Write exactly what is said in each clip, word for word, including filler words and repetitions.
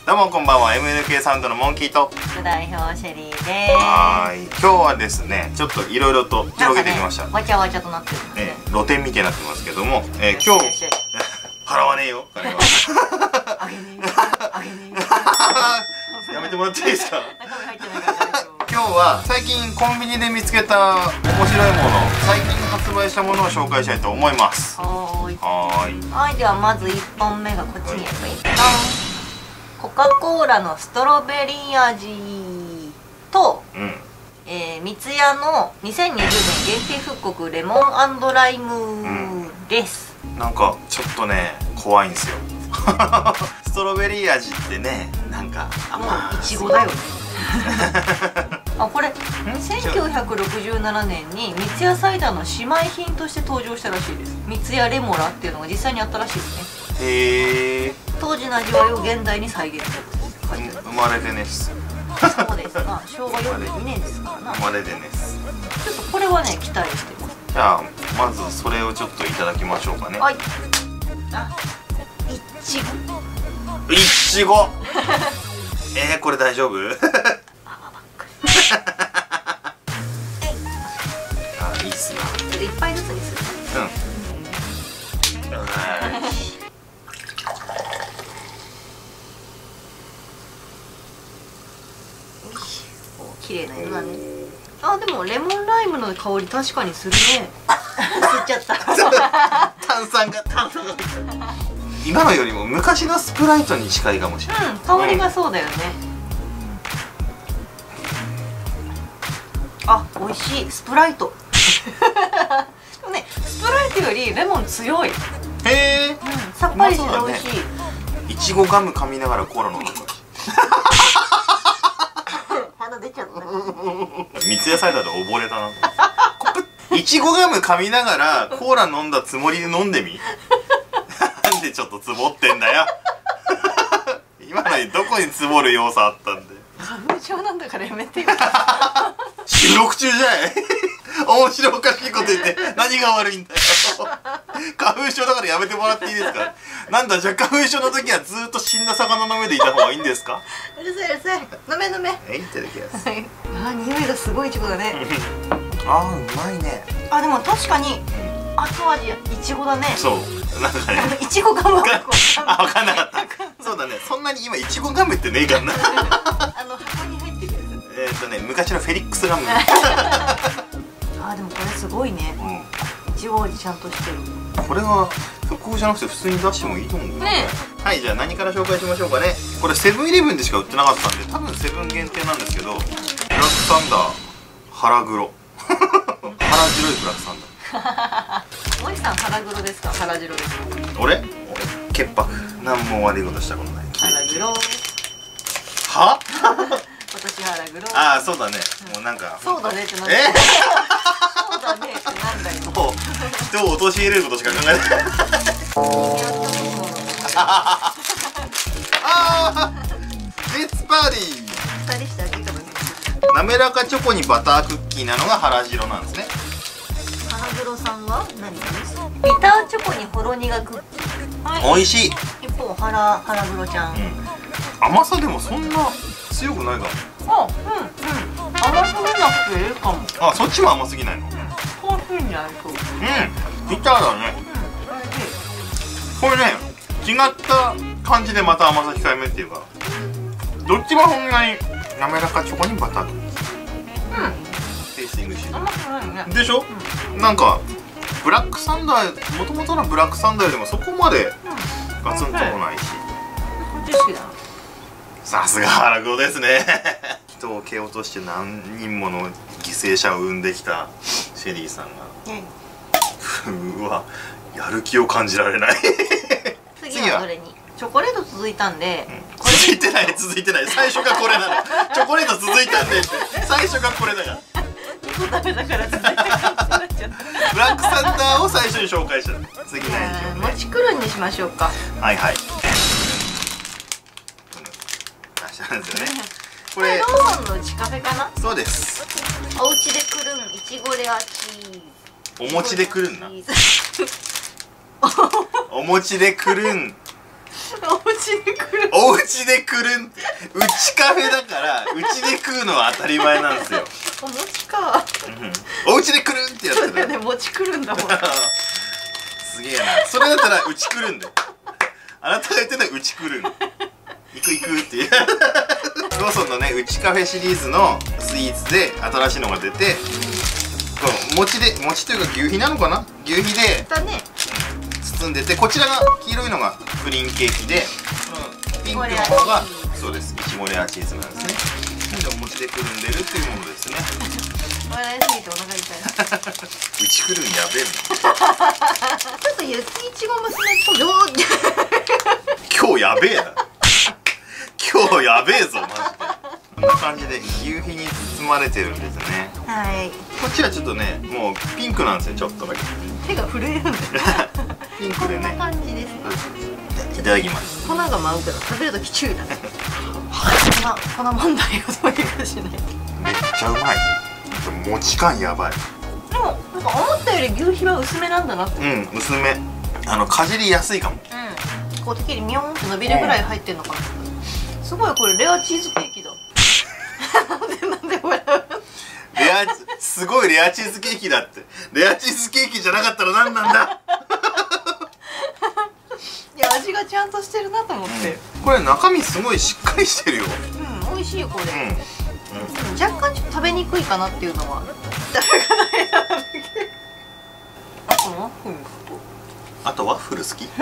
どうもこんばんは。 エムエヌケー サウンドのモンキーと副代表シェリーです。 はい、今日はですねちょっといろいろと広げてきました。 ね、わちゃわちゃとなってるんですね、 えー、露店みたいになってますけども、えー、今日払わねえよ金はあげねえよあげねえよやめてもらっていいですか。今日は最近コンビニで見つけた面白いもの、最近発売したものを紹介したいと思います。 はーいはーいはい。ではまずいっぽんめがこっちにやっぱいったコカ・コーラのストロベリー味と、 うん、 えー、三ツ矢のにせんにじゅうねん限定復刻レモン&ライムです、 うん、なんかちょっとね怖いんですよストロベリー味ってね、なんか甘いいちごだよねあ、これせんきゅうひゃくろくじゅうななねんに三ツ矢サイダーの姉妹品として登場したらしいです。三ツ矢レモラっていうのが実際にあったらしいですね。 へえ。 当時の味わいを現代に再現したことです。 生まれてねっす。 そうですが、しょうわよんじゅうにねんですからな。 生まれてねっす。 ちょっとこれはね期待してます。 じゃあまずそれをちょっといただきましょうかね。 はい。あ、いちご。 いちごえー、これ大丈夫？あ、いいっすな。 いっぱいずつにする。 うん。 綺麗な色だね。あ、でもレモンライムの香り確かにするね。吸っちゃった。 炭酸が炭酸が。今のよりも昔のスプライトに近いかもしれない。 うん、香りがそうだよね。うん、あ、美味しいスプライト。でもね、スプライトよりレモン強い。へえ、 うん、さっぱりして美味しい。 いちごガム噛みながらコーラ飲んでる。 鼻出ちゃった。 三ツ矢サイダーで溺れたな。いちごガム噛みながらコーラ飲んだつもりで飲んでみ。なんでちょっとつぼってんだよ。今のにどこにつぼる要素あったんで。 花粉症なんだからやめてよ。 収録中じゃない。面白おかしいこと言って何が悪いんだよ。花粉症だからやめてもらっていいですか。なんだ、じゃあ花粉症の時はずっと死んだ魚の上でいた方がいいんですか。 うるさいうるさい。飲め飲め。 はい、いただきます。 あー、匂いがすごいいちごだね。 あー、うまいね。 あ、でも確かに後味いちごだね。 そう、なんかね、 いちごガムはあ、分かんなかった。そうだね、そんなに今いちごガムってねえからな。 あの箱に入ってるやつ。えっとね、昔のフェリックスガム。 あ、でもこれすごいね。いちご味ちゃんとしてる。 これは復刻じゃなくて普通に出してもいいと思うね。はい、じゃあ何から紹介しましょうかね。これセブンイレブンでしか売ってなかったんで、多分セブン限定なんですけど、ブラックサンダー腹黒。腹白いブラックサンダー。 森さん腹黒ですか、腹白ですか。 俺？俺潔白。何も悪いことしたことない。 腹黒。 は？ 私腹黒。 ああ、そうだね。もうなんか。そうだねってなんだよ。 え？ そうだねってなんだよ。 もう人を陥れることしか考えない。ああ、レッツパーティー。 二人してあげたのね。 滑らかチョコにバタークッキーなのが腹白なんですね。 腹黒さんは何？ビターチョコにほろ苦クッキー。はい。 美味しい。 一方腹腹黒ちゃん。うん、 甘さでもそんな強くないかも。 あ、うんうん。甘すぎなくていいかも。 あ、そっちも甘すぎないの？ コーヒーに合いそう。うん。 ビターだね。これね、違った感じでまた甘さ控えめっていうか、どっちもほんまに滑らかチョコにバタークッキー。うん。テイスティングしてる。甘くないね。でしょ？うん、なんかブラックサンダー、もともとのブラックサンダーよりもそこまでガツンともないし。さすが腹黒ですね。人を蹴落として何人もの犠牲者を生んできたシェリーさんが、うん、うわ、やる気を感じられない。 次はどれに？チョコレート続いたんで、 うん、続いてない続いてない、最初がこれなの。チョコレート続いたんでって最初がこれだから。にこダメだから続いた感じになっちゃった。ブラックサンダーを最初に紹介した。次何にしようね。 もちくるんにしましょうか。 はいはい。なんですよね。これローソンのチカフェかな。 そうです。 お家でくるんいちごレアチーズ。お餅でくるんな。お餅でくるんお家で来る。 お家で来るんってうちカフェだからうちで食うのは当たり前なんですよ。 お餅か。 お家で来るんってやつそうだよね、餅来るんだもん。 すげえな。それだったらうち来るんだよ。あなたが言ってたらうち来るん。行く行くっていう。ローソンのねうちカフェシリーズのスイーツで新しいのが出て、この餅で餅というか牛皮なのかな、牛皮でだね。 包んでて、こちらが黄色いのがプリンケーキで、このピンクの方がそうです、いちごレアチーズなんですね。なんでお餅でくるんでるっていうものですね。 笑いすぎてお腹痛い。 うち来るんやべえちょっと雪いちご娘とどう。 今日やべえな。今日やべえぞマジで。こんな感じで牛皮に包まれてるんですね。 はい。 こっちはちょっとねもうピンクなんですよ、ちょっとだけ。 手が震えるんだよ。 ピンクでね。 こんな感じです。 いただきます。 粉が舞うから食べるとき注意だね。粉粉問題をどうにかしないと。 めっちゃうまい。餅感やばい。 でもなんか思ったより牛皮は薄めなんだなって。 うん、薄め。あのかじりやすいかも。 うん。こうてっきりミョンって伸びるぐらい入ってんのかな。すごいこれレアチーズケーキだ。なんでなんで笑う。 レアすごいレアチーズケーキだって。レアチーズケーキじゃなかったら何なんだ。 いや味がちゃんとしてるなと思って、 うん、これ中身すごいしっかりしてるよ。 うん、美味しいよこれ、うんうん、 若干ちょっと食べにくいかなっていうのはあとワッフルあとワッフル好き。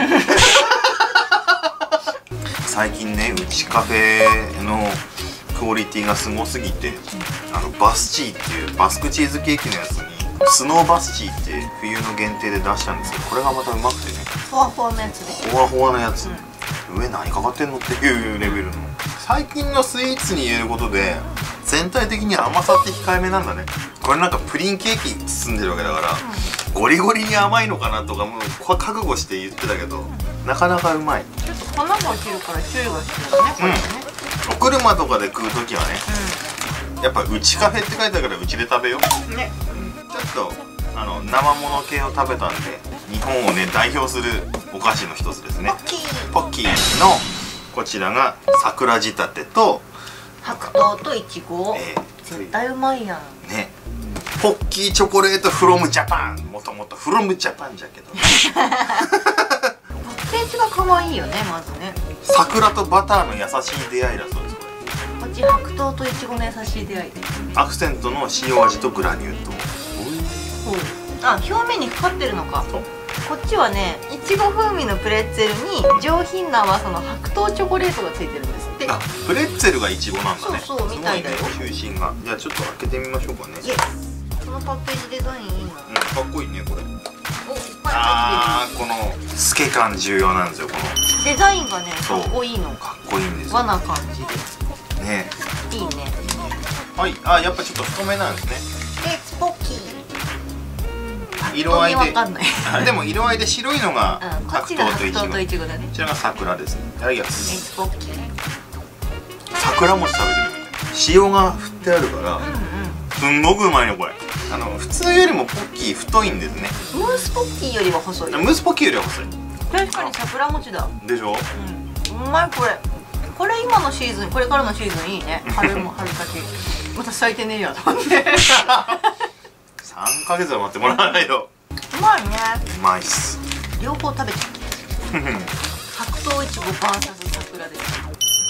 最近ねうちカフェのクオリティがすごすぎて、あのバスチーっていうバスクチーズケーキのやつにスノーバスチーって冬の限定で出したんですけど、これがまたうまくてね、 ふわふわのやつでほわほわのやつ、 うん、 上何かかってんのっていうレベルの。最近のスイーツに入れることで全体的に甘さって控えめなんだね。これなんかプリンケーキ包んでるわけだから、うん、ゴリゴリに甘いのかなとかもう覚悟して言ってたけど、うん、なかなかうまい。 ちょっと粉が落ちるから注意が必要だねこれね、 うん、お車とかで食う時はね、うん、やっぱうちカフェって書いてあるからうちで食べようね、うん、ちょっとあの生もの系を食べたんで、日本をね代表するお菓子の一つですね。 ポッキーポッキーのこちらが桜仕立てと白桃といちご、えー、絶対うまいやんね。ポッキーチョコレートフロムジャパン、もともとフロムジャパンじゃけどね。 パッケージが可愛いよね。まずね桜とバターの優しい出会いだそうです。これこっち白桃といちごの優しい出会いで、 アクセントの塩味とグラニュー糖。 あ、表面にかかってるのか。こっちはねいちご風味のプレッツェルに上品な甘さの白桃チョコレートがついてるんですって。 あ、プレッツェルがいちごなんだね。 そうそうみたいだよ。 中心が。じゃあちょっと開けてみましょうかね。 イエス。このパッケージデザインいいな。うん、かっこいいねこれ。 お、いっぱい入ってる。 あー、この透け感重要なんですよ。このデザインがねかっこいいの。 かっこいいんですよ。 和な感じでね。 いいね。 はい、あ、やっぱちょっと太めなんですね。 レッツポッキー。 色合いで、 あ、 でも色合いで白いのが白桃といちご、 こちらが桜ですね。いただきます。 レッツポッキー。 桜餅食べてるみたいな。塩が振ってあるから、うんうん、すんごくうまいのこれ。あの普通よりもポッキー太いんですね。 ムースポッキーよりは細い。 ムースポッキーよりは細い。 確かに桜餅だ。でしょ。うん。うまいこれ。これ今のシーズン、これからのシーズンいいね。春も春先。また咲いてねえやと思って。 さんかげつは待ってもらわないと。 うまいね。 うまいっす。 両方食べちゃう。白桃いちご ブイエス 桜です。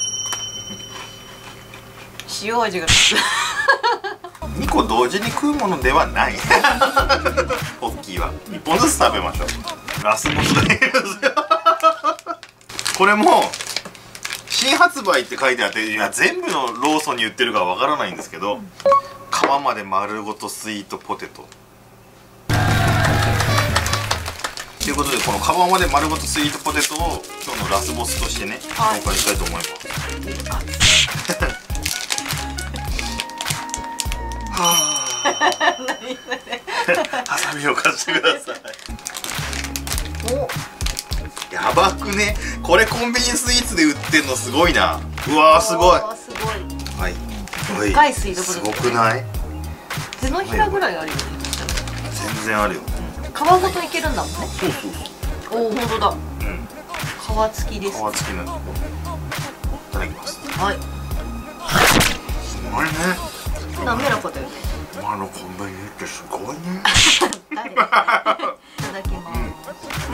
塩味がにこ同時に食うものではない。ポッキーはいっぽんずつ食べましょう。ラスボスがいるんですよ。これも新発売って書いてあって、いや全部のローソンに売ってるかわからないんですけど、皮まで丸ごとスイートポテトということで、この皮まで丸ごとスイートポテトを今日のラスボスとしてね、はい、紹介したいと思います。はあ、ハサミを貸してください。お、やばくね。これコンビニスイーツで売ってんのすごいな。うわーすごい。 すごい。 はい。 でっかいスイートポテト。 すごくない？ 手のひらぐらいあるよね。 全然あるよ。 皮ごといけるんだもんね。 そうそうそう。 おお、本当だ。 うん。皮皮付きです。 皮付きなんでいただきます。 はい。 すごいね。 滑らかだよね。 今のコンビニってすごいね。 誰いただきます。うん、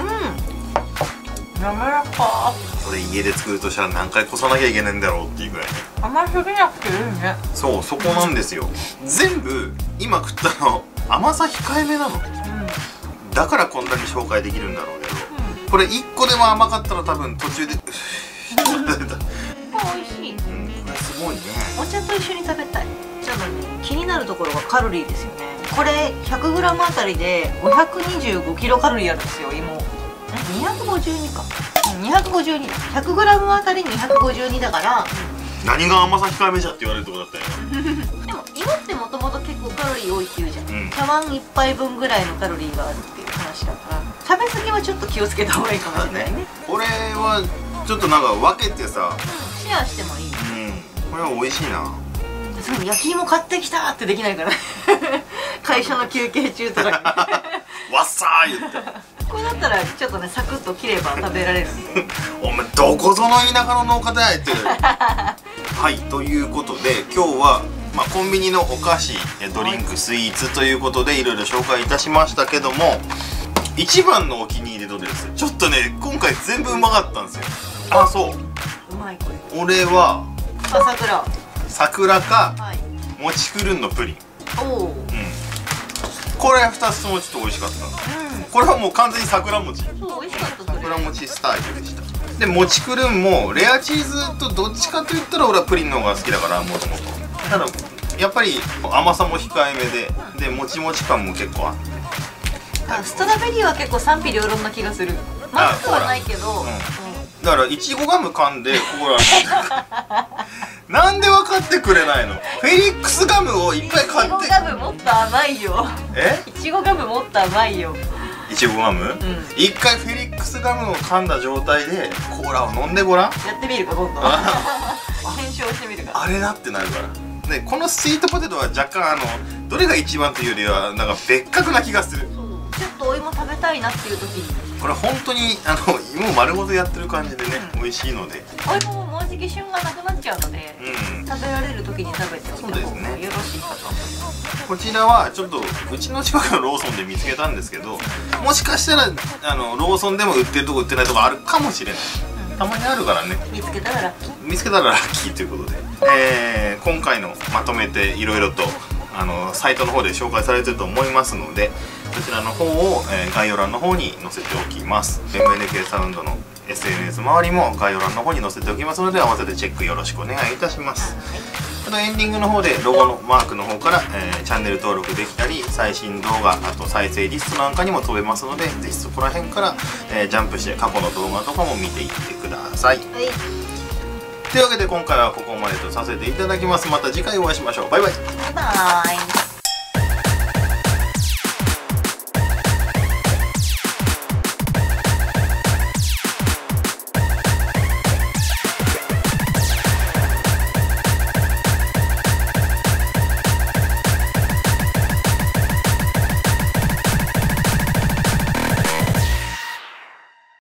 滑らか。 それ家で作るとしたら何回こさなきゃいけないんだろうっていうぐらいね。 甘すぎなくていいね。 そう、そこなんですよ。全部今食ったの甘さ控えめなの。 うん、 だからこんなに紹介できるんだろうけど、うん、これいっこでも甘かったら多分途中で美味しい。 うん、これすごいね。 お茶と一緒に食べたい。ちょっとね、気になるところがカロリーですよね。これ ひゃくグラム あたりでごひゃくにじゅうごキロカロリーあるんですよ。芋にひゃくごじゅうにか、うん、にひゃくごじゅうにだ。 ひゃくグラム あたりにひゃくごじゅうにだから、 何が甘さ控えめじゃって言われるとこだったよ。 でも芋ってもともと結構カロリー多いっていうじゃん、 うん、 茶碗いっぱいぶんぐらいのカロリーがあるっていう話だから、食べ過ぎはちょっと気をつけた方がいいかもしれないね。 これはちょっとなんか分けてさ、 うん、シェアしてもいい。 うん、これは美味しいな。 すごい焼き芋買ってきたってできないから会社の休憩中とかにわっさー言ってこれだったらちょっとねサクッと切れば食べられるんでお前どこぞの田舎の農家だよってはい、ということで今日は、まあ、コンビニのお菓子ドリンクスイーツということでいろいろ紹介いたしましたけども、一番のお気に入りどれです？ちょっとね今回全部うまかったんですよ。あ、そう、 うまいこれ。 俺はあ、桜桜か、 はい、 もちくるんのプリン。 おお、うん、 これふたつともちょっと美味しかった、うん、これはもう完全に桜餅。 そう美味しかった。 桜餅スタイルでした。でもちくるんもレアチーズとどっちかといったら俺はプリンの方が好きだから、もともとただやっぱり甘さも控えめで、うん、でもちもち感も結構あって、 あ、ストロベリーは結構賛否両論な気がする。まずくはないけど、うんうん、 だからいちごガム噛んでここらなんで分かってくれないの？フェリックスガムをいっぱい買って。 いちごガムもっと甘いよ。 え？ いちごガムもっと甘いよ。 いちごガム？うん、一回フェリックスガムを噛んだ状態でコーラを飲んでごらん。 やってみるか今度。検証してみるか。 あれだってなるから。でこのスイートポテトは若干あのどれが一番というよりはなんか別格な気がする。 そう、ちょっとお芋食べたいなっていう時に。 これ本当にあの芋丸ごとやってる感じでね、うん、美味しいので。 お芋ももうじき旬がなくなっちゃうので、うん、食べられる時に食べておいた方がよろしいかと思います。 こちらはちょっとうちの近くのローソンで見つけたんですけど、もしかしたらあのローソンでも売ってるとこ売ってないとこあるかもしれない、うん、たまにあるからね。 見つけたらラッキー。 見つけたらラッキーということで、えー、今回のまとめていろいろとあのサイトの方で紹介されてると思いますので、そちらの方を、えー、概要欄の方に載せておきます。 エムエヌケー サウンドの エスエヌエス 周りも概要欄の方に載せておきますので、合わせてチェックよろしくお願いいたします。あとエンディングの方でロゴのマークの方から、えー、チャンネル登録できたり、最新動画、あと再生リストなんかにも飛べますので、ぜひそこら辺から、えー、ジャンプして過去の動画とかも見ていってください。はい、というわけで今回はここまでとさせていただきます。また次回お会いしましょう。バイバイ。 バイバイ。